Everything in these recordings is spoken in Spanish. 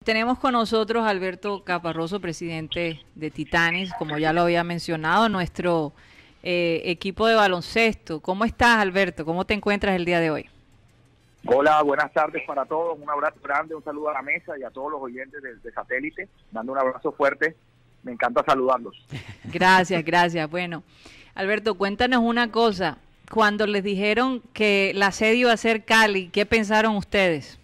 Tenemos con nosotros a Alberto Caparroso, presidente de Titanes, como ya lo había mencionado, nuestro equipo de baloncesto. ¿Cómo estás, Alberto? ¿Cómo te encuentras el día de hoy? Hola, buenas tardes para todos. Un abrazo grande, un saludo a la mesa y a todos los oyentes de Satélite. Dando un abrazo fuerte. Me encanta saludarlos. Gracias, gracias. Bueno, Alberto, cuéntanos una cosa. Cuando les dijeron que la sede iba a ser Cali, ¿qué pensaron ustedes?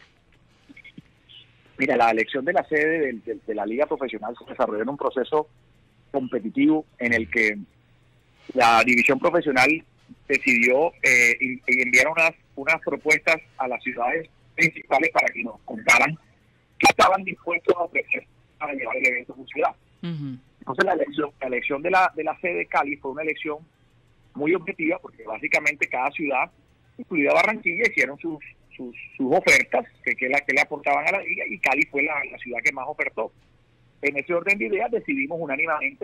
Mira, la elección de la sede de la Liga Profesional se desarrolló en un proceso competitivo en el que la división profesional decidió enviar unas propuestas a las ciudades principales para que nos contaran qué estaban dispuestos a ofrecer para llevar el evento a su ciudad. Entonces la elección de la sede de Cali fue una elección muy objetiva porque básicamente cada ciudad, incluida Barranquilla, hicieron sus ofertas que le aportaban a la liga y Cali fue la ciudad que más ofertó. En ese orden de ideas decidimos unánimemente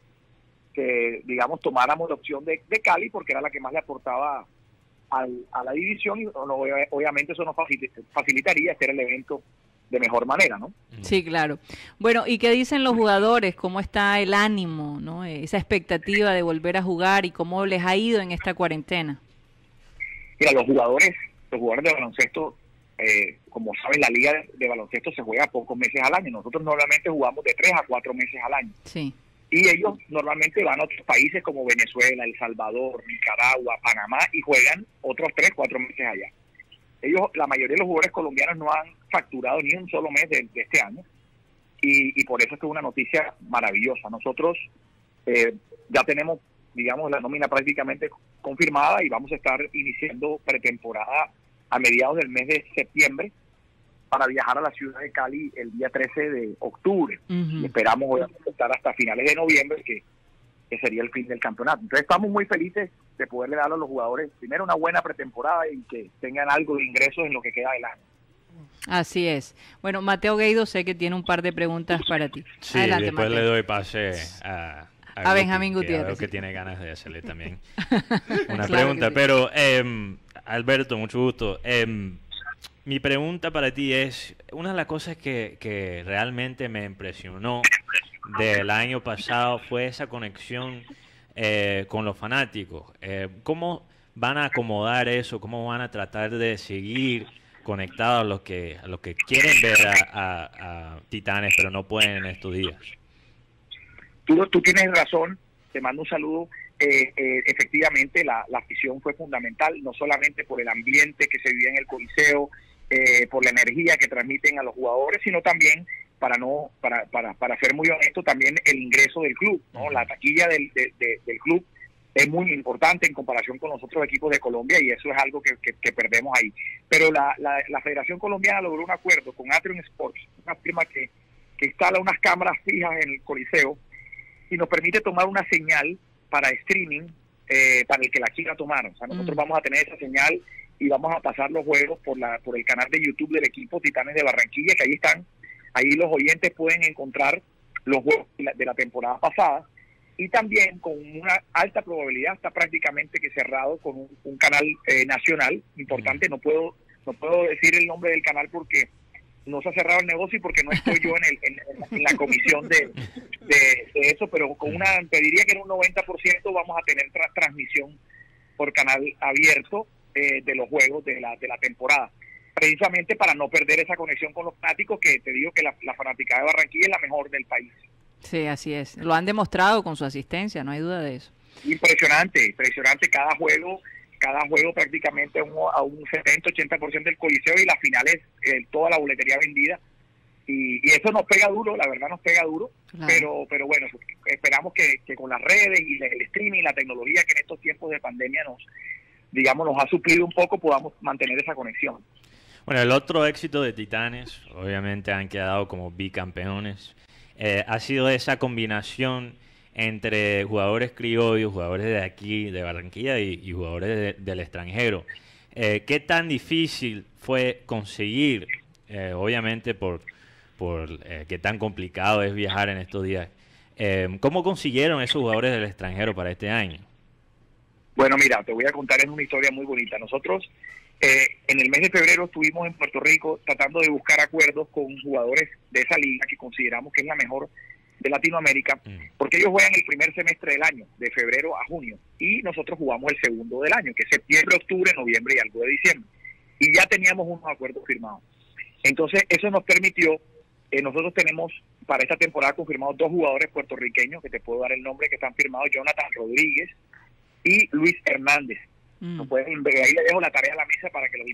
que digamos, tomáramos la opción de Cali porque era la que más le aportaba a la división y obviamente eso nos facilitaría hacer el evento de mejor manera, ¿no? Sí, claro. Bueno, ¿y qué dicen los jugadores? ¿Cómo está el ánimo, no? Esa expectativa de volver a jugar y cómo les ha ido en esta cuarentena. Mira, los jugadores de baloncesto, como saben, la liga de baloncesto se juega pocos meses al año. Nosotros normalmente jugamos de 3 a 4 meses al año. Sí. Y ellos normalmente van a otros países como Venezuela, El Salvador, Nicaragua, Panamá y juegan otros 3, 4 meses allá. La mayoría de los jugadores colombianos no han facturado ni un solo mes de este año y por eso es que es una noticia maravillosa. Nosotros ya tenemos, digamos, la nómina prácticamente confirmada y vamos a estar iniciando pretemporada a mediados del mes de septiembre para viajar a la ciudad de Cali el día 13 de octubre. Y esperamos obviamente estar hasta finales de noviembre, que sería el fin del campeonato. Entonces estamos muy felices de poderle dar a los jugadores primero una buena pretemporada y que tengan algo de ingresos en lo que queda del año. Así es. Bueno, Mateo Gueido, sé que tiene un par de preguntas para ti. Sí, adelante, después Mateo. le doy pase a Benjamín Gutiérrez. Creo que tiene ganas de hacerle también una Claro pregunta. que sí. Pero, Alberto, mucho gusto. Mi pregunta para ti es, una de las cosas que realmente me impresionó del año pasado fue esa conexión con los fanáticos. ¿Cómo van a acomodar eso? ¿Cómo van a tratar de seguir conectados a los que quieren ver a Titanes pero no pueden en estos días? Tú tienes razón, te mando un saludo. Efectivamente, la afición fue fundamental, no solamente por el ambiente que se vivía en el Coliseo, por la energía que transmiten a los jugadores, sino también, para ser muy honesto, también el ingreso del club, ¿no? La taquilla del club es muy importante en comparación con los otros equipos de Colombia y eso es algo que perdemos ahí. Pero la Federación Colombiana logró un acuerdo con Atrium Sports, una firma que instala unas cámaras fijas en el Coliseo y nos permite tomar una señal para streaming para el que la quiera tomar. O sea, nosotros vamos a tener esa señal y vamos a pasar los juegos por el canal de YouTube del equipo Titanes de Barranquilla, que ahí están. Ahí los oyentes pueden encontrar los juegos de la temporada pasada y también con una alta probabilidad está prácticamente que cerrado con un canal nacional importante. No puedo decir el nombre del canal porque no se ha cerrado el negocio y porque no estoy yo en la comisión de eso, pero te diría que en un 90% vamos a tener transmisión por canal abierto de los juegos de la temporada, precisamente para no perder esa conexión con los fanáticos, que te digo que la fanaticada de Barranquilla es la mejor del país. Sí, así es. Lo han demostrado con su asistencia, no hay duda de eso. Impresionante cada juego prácticamente a un 70-80% del Coliseo y las finales, toda la boletería vendida. Y eso nos pega duro, la verdad nos pega duro, claro. pero bueno, esperamos que con las redes y el streaming y la tecnología que en estos tiempos de pandemia nos ha suplido un poco, podamos mantener esa conexión. Bueno, el otro éxito de Titanes, obviamente han quedado como bicampeones, ha sido esa combinación entre jugadores criollos, jugadores de aquí, de Barranquilla y jugadores del extranjero. ¿Qué tan difícil fue conseguir, obviamente por qué tan complicado es viajar en estos días? ¿Cómo consiguieron esos jugadores del extranjero para este año? Bueno, mira, te voy a contar, es una historia muy bonita. Nosotros En el mes de febrero estuvimos en Puerto Rico tratando de buscar acuerdos con jugadores de esa liga que consideramos que es la mejor de Latinoamérica, porque ellos juegan el primer semestre del año, de febrero a junio, y nosotros jugamos el segundo del año, que es septiembre, octubre, noviembre y algo de diciembre. Y ya teníamos unos acuerdos firmados. Entonces, eso nos permitió, nosotros tenemos para esta temporada confirmados 2 jugadores puertorriqueños, que te puedo dar el nombre, que están firmados, Jonathan Rodríguez y Luis Hernández. No pueden, ahí le dejo la tarea a la mesa para que los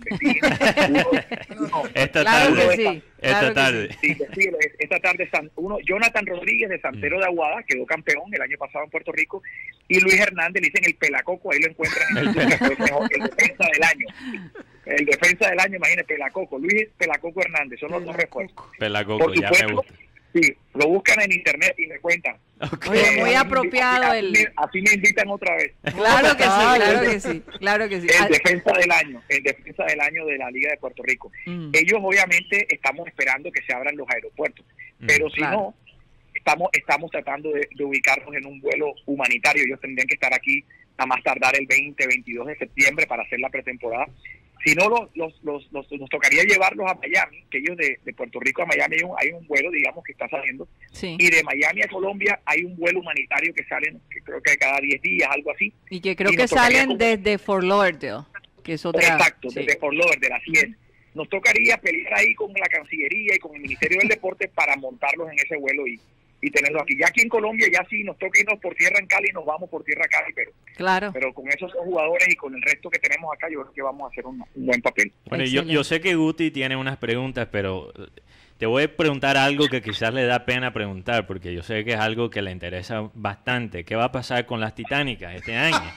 investiguen. Esta Claro tarde. que sí, Esta claro que tarde. Sí, esta tarde Jonathan Rodríguez de Santero de Aguada, quedó campeón el año pasado en Puerto Rico, y Luis Hernández, le dicen el Pelacoco, ahí lo encuentran en el defensa del año. El defensa del año, imagínate, Pelacoco, Luis Pelacoco Hernández, son los 2 refuerzos. Pelacoco, Por ya me supuesto, gusta. sí, lo buscan en internet y me cuentan. Okay. Oye, muy apropiado así me invitan otra vez. Claro que sí, claro que sí, claro que sí. El defensa del año de la Liga de Puerto Rico. Ellos obviamente estamos esperando que se abran los aeropuertos, pero si no, estamos tratando de ubicarnos en un vuelo humanitario. Ellos tendrían que estar aquí a más tardar el 22 de septiembre para hacer la pretemporada. Si no, nos tocaría llevarlos a Miami, que ellos de Puerto Rico a Miami hay un vuelo, digamos, que está saliendo. Sí. Y de Miami a Colombia hay un vuelo humanitario que salen, que creo que cada 10 días, algo así. Y que creo que salen desde Fort Lauderdale, que es otra. Exacto, sí. desde Fort Lauderdale, así es. Nos tocaría pelear ahí con la Cancillería y con el Ministerio del Deporte para montarlos en ese vuelo y tenerlos aquí. Ya aquí en Colombia, ya sí nos toca irnos por tierra en Cali, nos vamos por tierra a Cali, pero con esos 2 jugadores y con el resto que tenemos acá, yo creo que vamos a hacer un buen papel. Bueno, yo sé que Guti tiene unas preguntas, pero te voy a preguntar algo que quizás le da pena preguntar, porque yo sé que es algo que le interesa bastante. ¿Qué va a pasar con las Titánicas este año?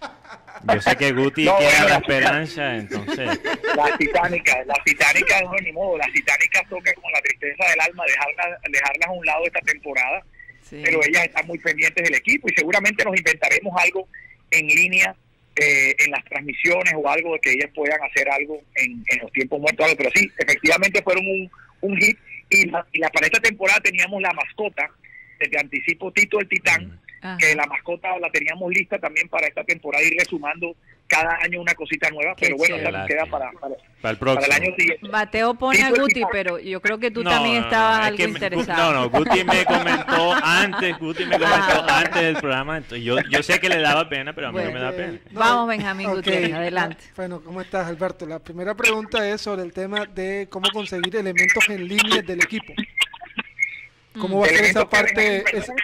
Yo sé que Guti tiene la esperanza, entonces... Las Titánicas, no, ni modo, las Titánicas tocan con la tristeza del alma, dejarlas a un lado esta temporada, pero ellas están muy pendientes del equipo y seguramente nos inventaremos algo en línea, en las transmisiones o algo de que ellas puedan hacer algo en los tiempos muertos, pero sí, efectivamente fueron un hit y para esta temporada teníamos la mascota, desde anticipo Tito el Titán, que la mascota la teníamos lista también para esta temporada, irle sumando cada año una cosita nueva, pero bueno, esa nos queda para el año siguiente. Mateo pone a Guti, pero yo creo que tú también estabas algo interesado. Guti me comentó antes del programa, entonces yo sé que le daba pena, pero a mí no me da pena. Vamos, Benjamín Gutiérrez, adelante. Bueno, ¿cómo estás, Alberto? La primera pregunta es sobre el tema de cómo conseguir elementos en línea del equipo. ¿Cómo va a ser esa parte?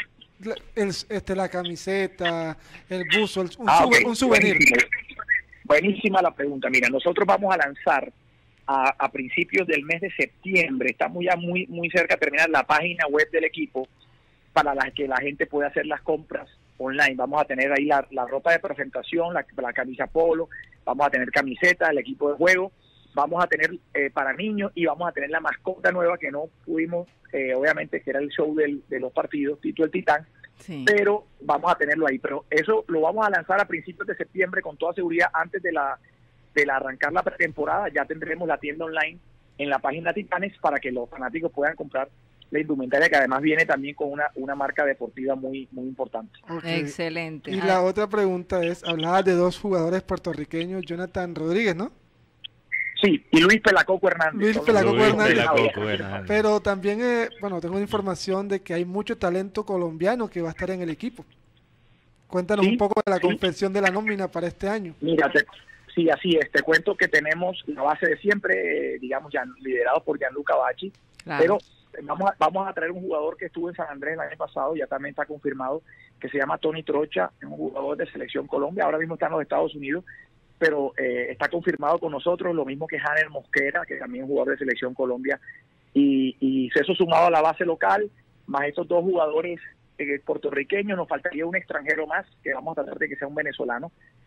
La camiseta, el buzo, un souvenir. Buenísima la pregunta. Mira, nosotros vamos a lanzar a principios del mes de septiembre, estamos ya muy cerca de terminar la página web del equipo para que la gente pueda hacer las compras online. Vamos a tener ahí la ropa de presentación, la camisa polo, vamos a tener camiseta, el equipo de juego, vamos a tener para niños y vamos a tener la mascota nueva que no pudimos, obviamente, que era el show de los partidos, Tito el Titán, pero vamos a tenerlo ahí. Pero eso lo vamos a lanzar a principios de septiembre con toda seguridad. Antes de arrancar la pretemporada ya tendremos la tienda online en la página Titanes para que los fanáticos puedan comprar la indumentaria, que además viene también con una marca deportiva muy importante. Excelente. Y la otra pregunta es, hablabas de 2 jugadores puertorriqueños, Jonathan Rodríguez, ¿no? Sí, y Luis Pelacoco Hernández. Hernández. Pero también, tengo información de que hay mucho talento colombiano que va a estar en el equipo. Cuéntanos un poco de la confección de la nómina para este año. Mira, sí, así es. Te cuento que tenemos la base de siempre, digamos, ya liderados por Gianluca Bacci, pero vamos a traer un jugador que estuvo en San Andrés el año pasado, ya también está confirmado, que se llama Tony Trocha, es un jugador de Selección Colombia, ahora mismo está en los Estados Unidos, pero está confirmado con nosotros, lo mismo que Janer Mosquera, que también es jugador de Selección Colombia, y eso sumado a la base local, más estos 2 jugadores puertorriqueños, nos faltaría un extranjero más, que vamos a tratar de que sea un venezolano,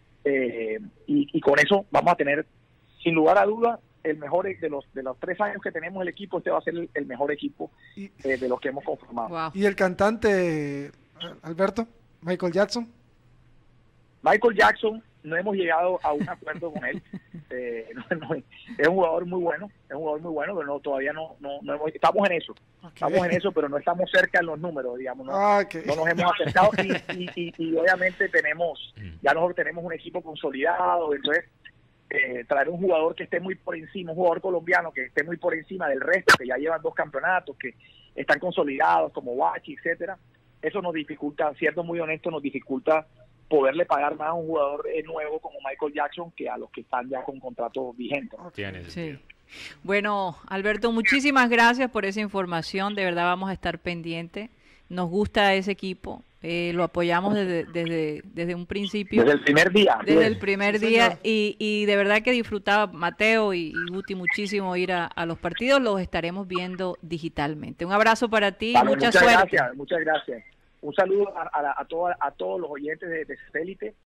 y con eso vamos a tener, sin lugar a dudas, el mejor de los 3 años que tenemos el equipo. Este va a ser el mejor equipo de los que hemos conformado. Wow. ¿Y el cantante, Alberto, Michael Jackson? Michael Jackson, no hemos llegado a un acuerdo con él. Es un jugador muy bueno, pero todavía no hemos, estamos en eso, pero no estamos cerca en los números, digamos, no nos hemos acercado y obviamente ya nosotros tenemos un equipo consolidado, entonces traer un jugador que esté muy por encima, un jugador colombiano que esté muy por encima del resto, que ya llevan 2 campeonatos, que están consolidados como Bachi, etcétera, eso nos dificulta, siendo muy honesto, nos dificulta poderle pagar más a un jugador nuevo como Michael Jackson que a los que están ya con contratos vigentes. Sí. Bueno, Alberto, muchísimas gracias por esa información, de verdad vamos a estar pendientes, nos gusta ese equipo, lo apoyamos desde un principio. Desde el primer día. Desde el primer día y de verdad que disfrutaba Mateo y Guti muchísimo ir a los partidos, los estaremos viendo digitalmente. Un abrazo para ti, mucha suerte. Muchas gracias. Un saludo a todos los oyentes de Satélite.